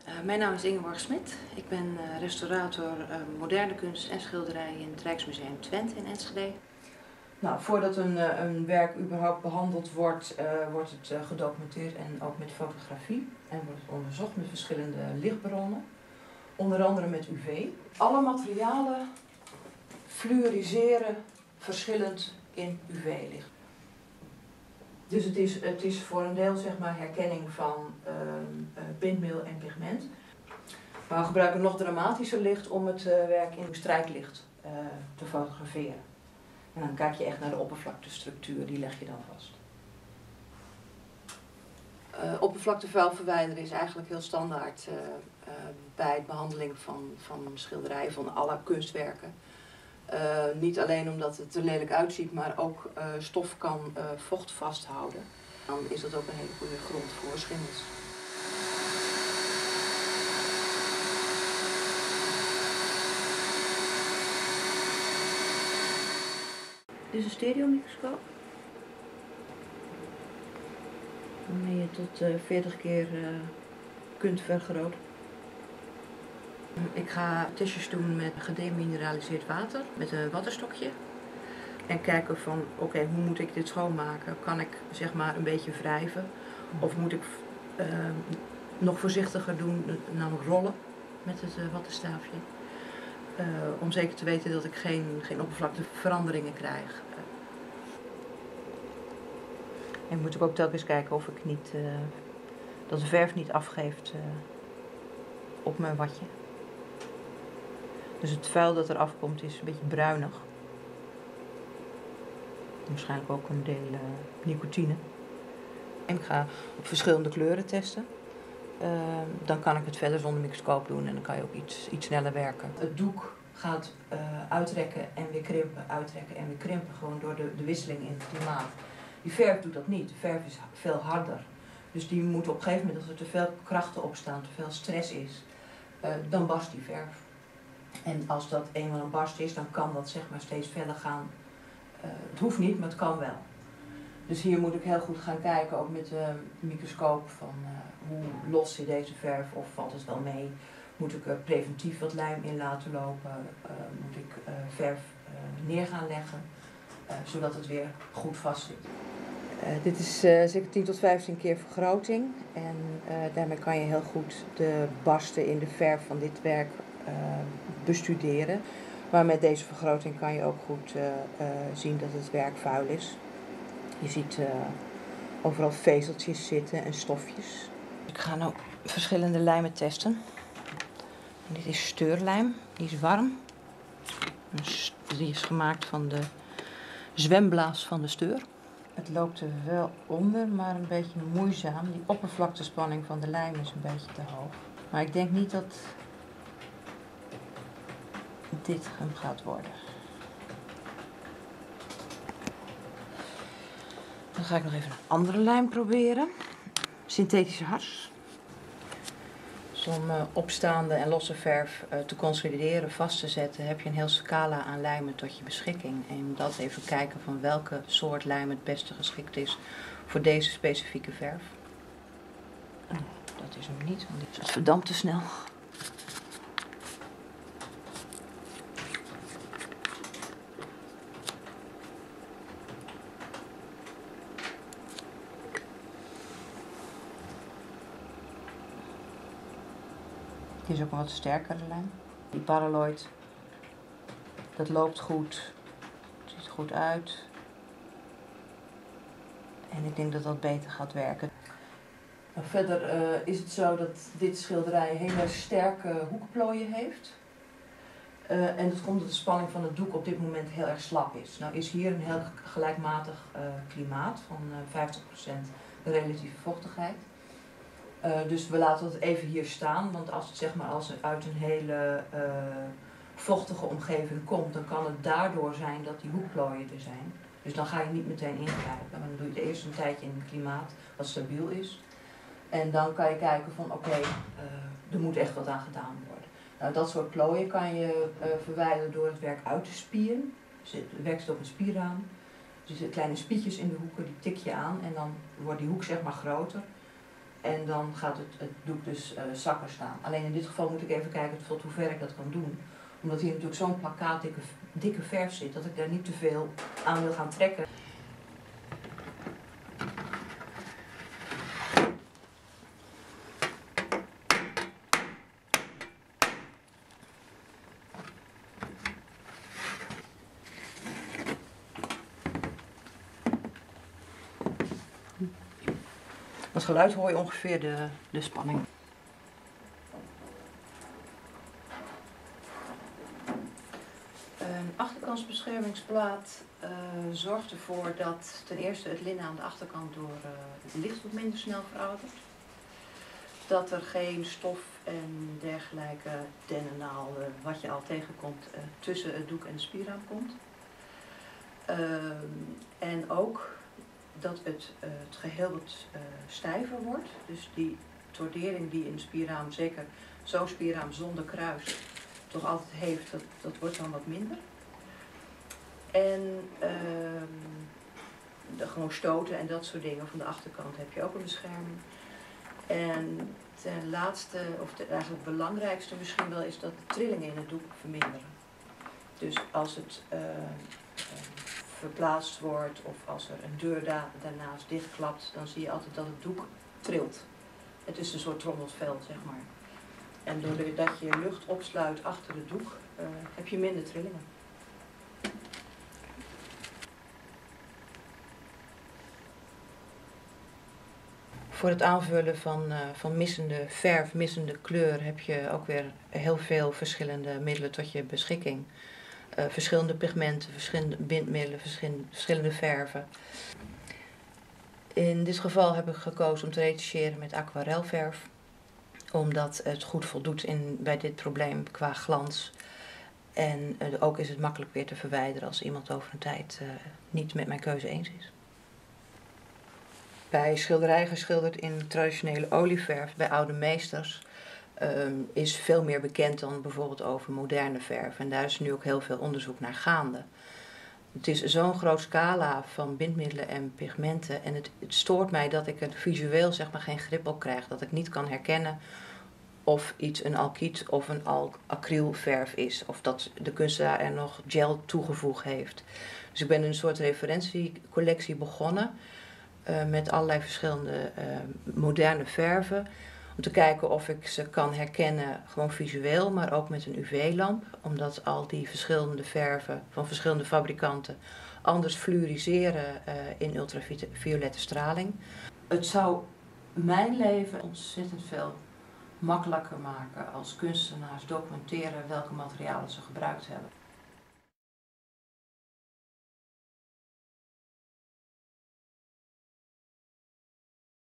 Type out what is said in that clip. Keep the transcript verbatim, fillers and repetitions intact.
Uh, mijn naam is Ingeborg Smit. Ik ben uh, restaurator uh, moderne kunst en schilderij in het Rijksmuseum Twente in Enschede. Nou, voordat een, uh, een werk überhaupt behandeld wordt, uh, wordt het uh, gedocumenteerd en ook met fotografie. En wordt het onderzocht met verschillende lichtbronnen, onder andere met U V. Alle materialen fluoriseren verschillend in U V-licht. Dus het is, het is voor een deel zeg maar herkenning van uh, uh, bindmiddel en pigment. Maar we gebruiken nog dramatischer licht om het uh, werk in strijklicht uh, te fotograferen. En dan kijk je echt naar de oppervlaktestructuur, die leg je dan vast. Uh, oppervlaktevuil verwijderen is eigenlijk heel standaard uh, uh, bij de behandeling van, van schilderijen, van alle kunstwerken. Uh, niet alleen omdat het er lelijk uitziet, maar ook uh, stof kan uh, vocht vasthouden. Dan is dat ook een hele goede grond voor schimmels. Dit is een stereomicroscoop. Waarmee je tot uh, veertig keer uh, kunt vergroten. Ik ga testjes doen met gedemineraliseerd water, met een wattenstokje. En kijken van, oké, okay, hoe moet ik dit schoonmaken? Kan ik zeg maar een beetje wrijven? Of moet ik uh, nog voorzichtiger doen, namelijk rollen met het uh, wattenstaafje? Uh, om zeker te weten dat ik geen, geen oppervlakteveranderingen krijg. En moet ik ook telkens kijken of ik niet, uh, dat de verf niet afgeeft uh, op mijn watje. Dus het vuil dat er afkomt is een beetje bruinig. Waarschijnlijk ook een deel uh, nicotine. En ik ga op verschillende kleuren testen. Uh, dan kan ik het verder zonder microscoop doen en dan kan je ook iets, iets sneller werken. Het doek gaat uh, uitrekken en weer krimpen, uitrekken en weer krimpen. Gewoon door de, de wisseling in het klimaat. Die verf doet dat niet. De verf is veel harder. Dus die moet op een gegeven moment, als er te veel krachten op staan, te veel stress is, uh, dan barst die verf. En als dat eenmaal een barst is, dan kan dat zeg maar steeds verder gaan. Uh, het hoeft niet, maar het kan wel. Dus hier moet ik heel goed gaan kijken, ook met de microscoop, van uh, hoe los zit deze verf of valt het wel mee. Moet ik er preventief wat lijm in laten lopen? Uh, moet ik uh, verf uh, neer gaan leggen, uh, zodat het weer goed vast zit. Uh, dit is uh, zeker tien tot vijftien keer vergroting en uh, daarmee kan je heel goed de barsten in de verf van dit werk uh, bestuderen. Maar met deze vergroting kan je ook goed uh, uh, zien dat het werk vuil is. Je ziet uh, overal vezeltjes zitten en stofjes. Ik ga nu verschillende lijmen testen. En dit is steurlijm, die is warm. Die is gemaakt van de zwemblaas van de steur. Het loopt er wel onder, maar een beetje moeizaam. Die oppervlaktespanning van de lijm is een beetje te hoog. Maar ik denk niet dat dit hem gaat worden. Dan ga ik nog even een andere lijm proberen. Synthetische hars. Dus om uh, opstaande en losse verf uh, te consolideren, vast te zetten, heb je een heel scala aan lijmen tot je beschikking. En je moet altijd even kijken van welke soort lijm het beste geschikt is voor deze specifieke verf. Oh, dat is hem niet, want het verdampt te snel. Dit is ook een wat sterkere lijm. Die paraloid, dat loopt goed, het ziet er goed uit. En ik denk dat dat beter gaat werken. Nou, verder uh, is het zo dat dit schilderij hele sterke hoekplooien heeft. Uh, en dat komt omdat de spanning van het doek op dit moment heel erg slap is. Nou is hier een heel gelijkmatig uh, klimaat van uh, vijftig procent relatieve vochtigheid. Uh, dus we laten het even hier staan, want als het zeg maar als het uit een hele uh, vochtige omgeving komt, dan kan het daardoor zijn dat die hoekplooien er zijn. Dus dan ga je niet meteen ingrijpen, maar dan doe je het eerst een tijdje in een klimaat wat stabiel is. En dan kan je kijken van oké, okay, uh, er moet echt wat aan gedaan worden. Nou, dat soort plooien kan je uh, verwijderen door het werk uit te spieren. Dus het werk zit op een spierraam. Dus er zitten kleine spietjes in de hoeken, die tik je aan en dan wordt die hoek zeg maar groter. En dan gaat het, het doek dus uh, zakken staan. Alleen in dit geval moet ik even kijken tot hoe ver ik dat kan doen. Omdat hier natuurlijk zo'n plakkaat dikke, dikke verf zit, dat ik daar niet te veel aan wil gaan trekken. Als geluid hoor je ongeveer de, de spanning. Een achterkantsbeschermingsplaat uh, zorgt ervoor dat ten eerste het linnen aan de achterkant door uh, het licht wat minder snel veroudert. Dat er geen stof en dergelijke dennennaalden, wat je al tegenkomt, uh, tussen het doek en de spierraam komt. Uh, en ook dat het, uh, het geheel wat uh, stijver wordt. Dus die tordering die in een spierraam, zeker zo'n spierraam zonder kruis, toch altijd heeft, dat, dat wordt dan wat minder. En uh, de, gewoon stoten en dat soort dingen van de achterkant heb je ook een bescherming. En ten laatste, of de, eigenlijk het belangrijkste misschien wel, is dat de trillingen in het doek verminderen. Dus als het uh, uh, verplaatst wordt of als er een deur da daarnaast dichtklapt, dan zie je altijd dat het doek trilt. Het is een soort trommelveld, zeg maar. En doordat je lucht opsluit achter het doek, uh, heb je minder trillingen. Voor het aanvullen van, uh, van missende verf, missende kleur, heb je ook weer heel veel verschillende middelen tot je beschikking. Uh, verschillende pigmenten, verschillende bindmiddelen, verschillende, verschillende verven. In dit geval heb ik gekozen om te retoucheren met aquarelverf, omdat het goed voldoet in, bij dit probleem qua glans. En uh, ook is het makkelijk weer te verwijderen als iemand over een tijd uh, niet met mijn keuze eens is. Bij schilderij geschilderd in traditionele olieverf, bij oude meesters, um, is veel meer bekend dan bijvoorbeeld over moderne verf. En daar is nu ook heel veel onderzoek naar gaande. Het is zo'n groot scala van bindmiddelen en pigmenten en het, het stoort mij dat ik er visueel zeg maar geen grip op krijg. Dat ik niet kan herkennen of iets een alkiet of een acrylverf is. Of dat de kunstenaar er nog gel toegevoegd heeft. Dus ik ben een soort referentiecollectie begonnen. Uh, met allerlei verschillende uh, moderne verven. Om te kijken of ik ze kan herkennen, gewoon visueel, maar ook met een U V-lamp. Omdat al die verschillende verven van verschillende fabrikanten anders fluoriseren uh, in ultraviolette straling. Het zou mijn leven ontzettend veel makkelijker maken als kunstenaars documenteren welke materialen ze gebruikt hebben.